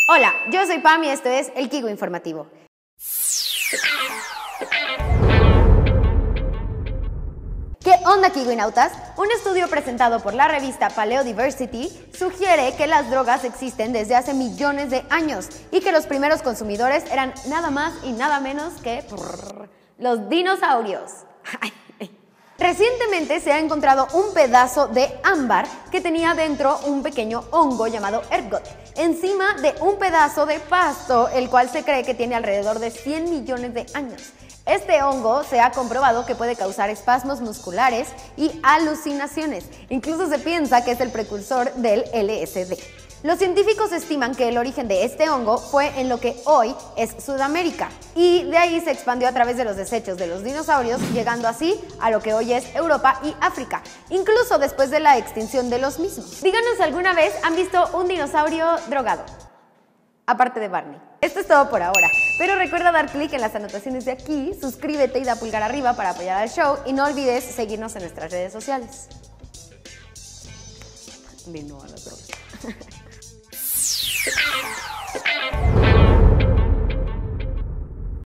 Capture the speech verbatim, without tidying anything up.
Hola, yo soy Pam y esto es el Kigo Informativo. ¿Qué onda, kigoinautas? Un estudio presentado por la revista Paleodiversity sugiere que las drogas existen desde hace millones de años y que los primeros consumidores eran nada más y nada menos que prrr, los dinosaurios. Recientemente se ha encontrado un pedazo de ámbar que tenía dentro un pequeño hongo llamado ergot, encima de un pedazo de pasto, el cual se cree que tiene alrededor de cien millones de años. Este hongo se ha comprobado que puede causar espasmos musculares y alucinaciones. Incluso se piensa que es el precursor del L S D. Los científicos estiman que el origen de este hongo fue en lo que hoy es Sudamérica y de ahí se expandió a través de los desechos de los dinosaurios, llegando así a lo que hoy es Europa y África, incluso después de la extinción de los mismos. Díganos, ¿alguna vez han visto un dinosaurio drogado? Aparte de Barney. Esto es todo por ahora, pero recuerda dar clic en las anotaciones de aquí, suscríbete y da pulgar arriba para apoyar al show y no olvides seguirnos en nuestras redes sociales. De no a las drogas.